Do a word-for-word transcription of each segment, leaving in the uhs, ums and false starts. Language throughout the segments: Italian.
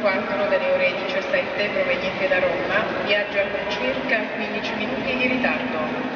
quattro dalle ore diciassette proveniente da Roma viaggia con circa quindici minuti di ritardo.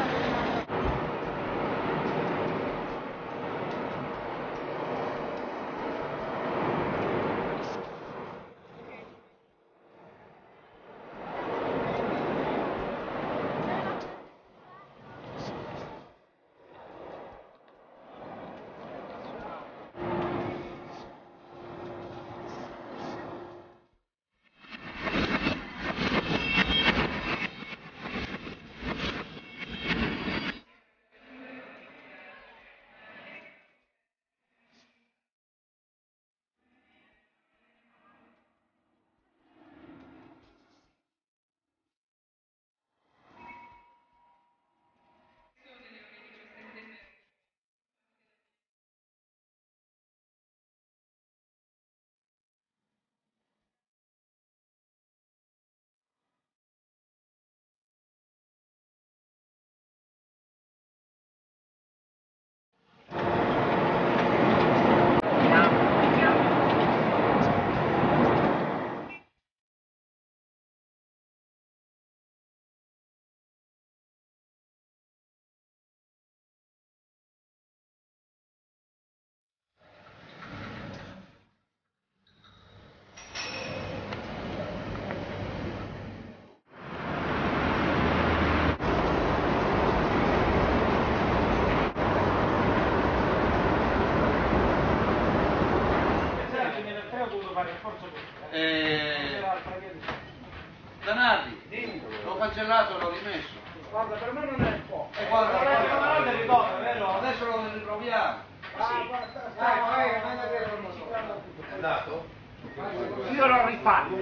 Eh, Danardi, l'ho cancellato, l'ho rimesso. Guarda, per me non è po'. E guarda, guarda, ritorna, vero? Adesso lo riproviamo. Ah, sì. Stai, vai, manda via il motore. È andato? Io l'ho rifatto.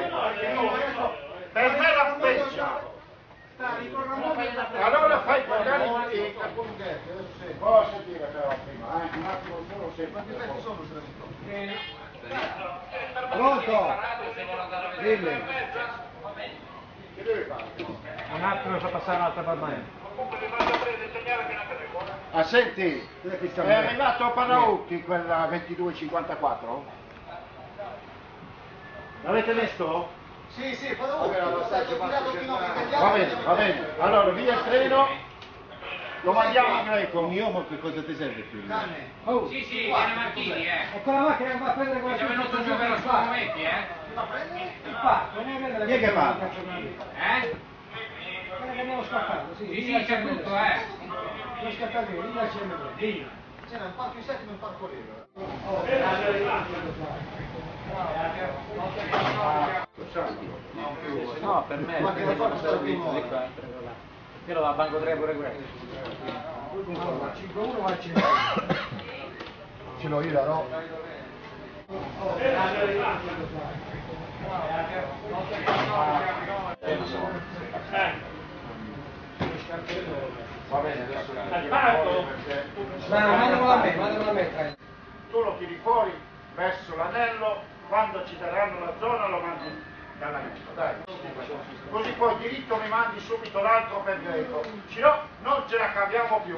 Per me l'ha spezzato. Allora fai pagare i posso dire però prima, eh? Un attimo solo se. Quanti pezzi sono se Pronto? Dimmi. Che deve fare? Un attimo, fa passare un'altra permanente. Ah, senti, è arrivato a Panautti quella ventidue cinquantaquattro? L'avete visto? Sì, sì, Panautti. Va bene, va bene. Allora, via il treno, lo mandiamo in greco. Io, ma che cosa ti serve qui? Oh. Sì, sì, viene Marchini, eh. E con la macchina che va a prendere quella È venuto giù per alcuni momenti, eh. il parco, vieni a prendere Chi è che fa? Eh? Quella che abbiamo scattato, sì. Sì, sì, c'è tutto, eh. Lo scattato io, lì la c'è lì. C'era un parco in settimo e un parco libero. No, per me, Ma che la fa servizio? io lo va a banco tre pure questo. cinque uno va a cinque. Ce l'ho io la no? Va bene, adesso Mandamelo a me, mandamelo a me. tu lo tiri fuori verso l'anello, quando ci daranno la zona lo mandi dall'anello, dai. Così poi diritto mi mandi subito l'altro per greco, se no non ce la caviamo più.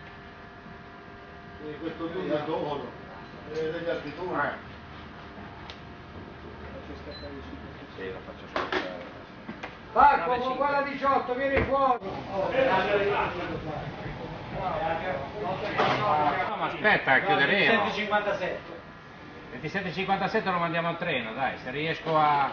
E questo turno è d'oro. Degli altri turni. Eh. Sì, lo faccio ascoltare. Parco, con quella diciotto, vieni fuori. No, ma aspetta, chiuderemo. ventisette cinquantasette. ventisette cinquantasette lo mandiamo al treno, dai, se riesco a...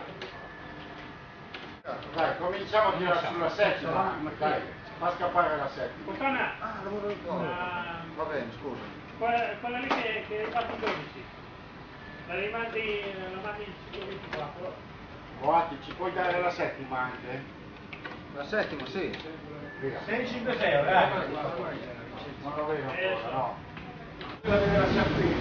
Dai, cominciamo a tirare sulla settima, dai, fa scappare la settima. Fontana, Ah, lavoro del cuore. ah, Va bene, scusa. quella, quella lì che, che hai fatto dodici, la rimandi, la mandi il ciclo ventiquattro? Guardi, ci puoi dare la settima anche? La settima, sì. Via. sei cinque sei, dai. Non lo vedo Eh, ancora, so. no. Quella deve la settima.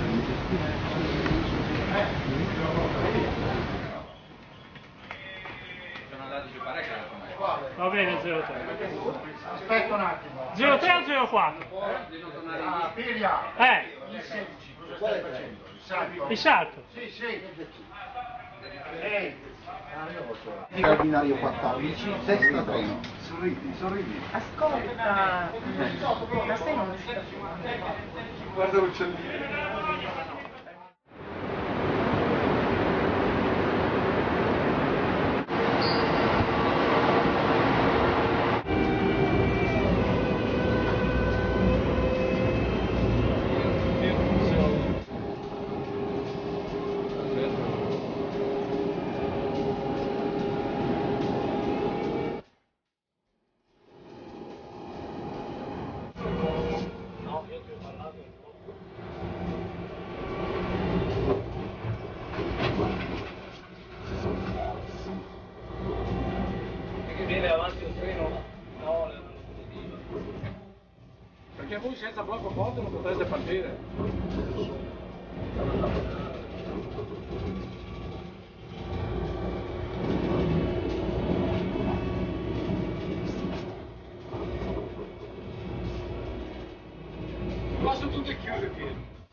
Sono andati giù parecchio da com'è. Va bene, zero tre. Aspetta un attimo. zero tre o zero quattro? Ah, piglia! Eh, Il sedici, cosa stai facendo? Il salto? il salto. Sì, sì. Ehi. Binario quattordici, sesta treno. Sorridi, sorridi. Ascolta, ma sei non riuscito a Guarda l'uccellino. viene avanti un treno, no, perché voi senza blocco ponte non potreste partire. Qua sono tutte chiuse qui.